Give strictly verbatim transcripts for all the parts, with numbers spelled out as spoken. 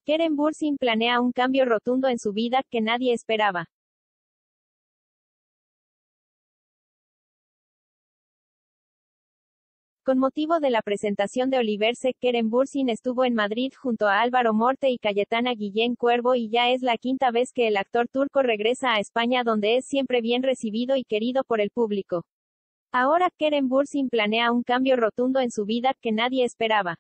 Keren Bursin planea un cambio rotundo en su vida, que nadie esperaba. Con motivo de la presentación de Oliverse, Keren Bursin estuvo en Madrid junto a Álvaro Morte y Cayetana Guillén Cuervo y ya es la quinta vez que el actor turco regresa a España donde es siempre bien recibido y querido por el público. Ahora, Keren Bursin planea un cambio rotundo en su vida, que nadie esperaba.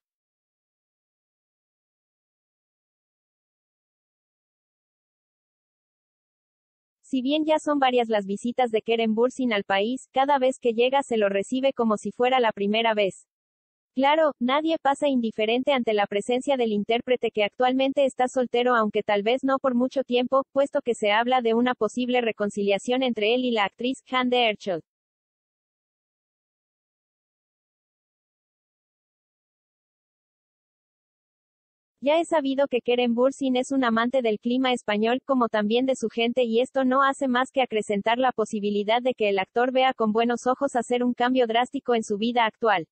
Si bien ya son varias las visitas de Keren Bursin al país, cada vez que llega se lo recibe como si fuera la primera vez. Claro, nadie pasa indiferente ante la presencia del intérprete que actualmente está soltero aunque tal vez no por mucho tiempo, puesto que se habla de una posible reconciliación entre él y la actriz Hande Erçel. Ya es sabido que Keren Bursin es un amante del clima español, como también de su gente y esto no hace más que acrecentar la posibilidad de que el actor vea con buenos ojos hacer un cambio drástico en su vida actual.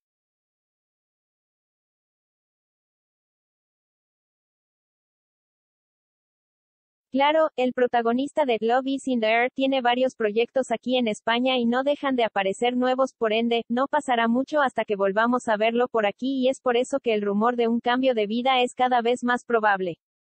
Claro, el protagonista de Love is in the Air tiene varios proyectos aquí en España y no dejan de aparecer nuevos, por ende, no pasará mucho hasta que volvamos a verlo por aquí y es por eso que el rumor de un cambio de vida es cada vez más probable.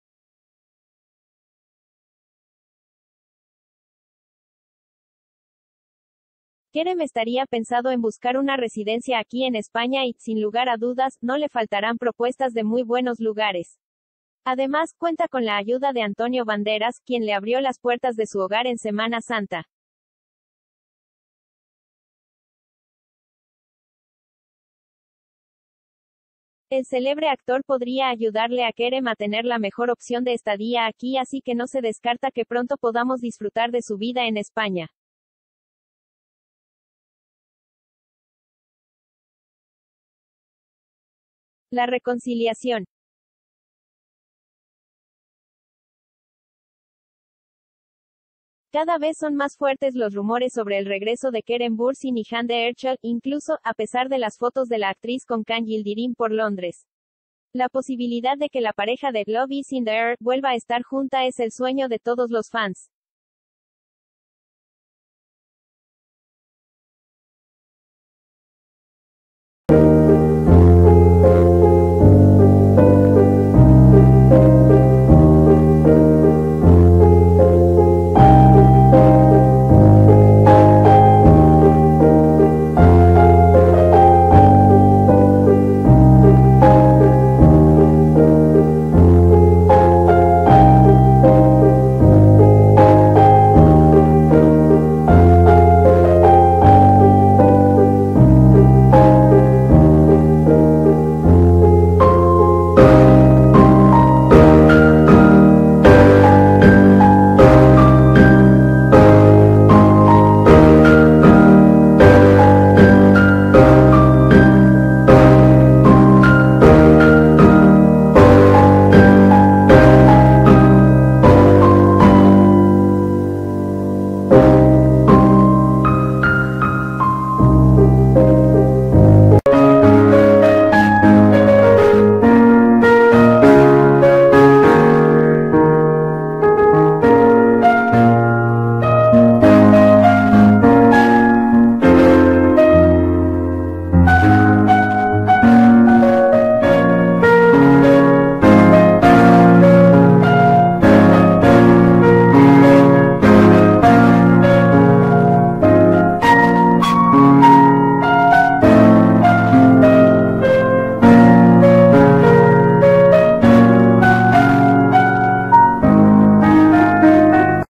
Kerem estaría pensado en buscar una residencia aquí en España y, sin lugar a dudas, no le faltarán propuestas de muy buenos lugares. Además, cuenta con la ayuda de Antonio Banderas, quien le abrió las puertas de su hogar en Semana Santa. El célebre actor podría ayudarle a Kerem a tener la mejor opción de estadía aquí, así que no se descarta que pronto podamos disfrutar de su vida en España. La reconciliación. Cada vez son más fuertes los rumores sobre el regreso de Keren Bursin y Hande Erçel, incluso, a pesar de las fotos de la actriz con Can Yildirim por Londres. La posibilidad de que la pareja de Love is in the Air vuelva a estar junta es el sueño de todos los fans.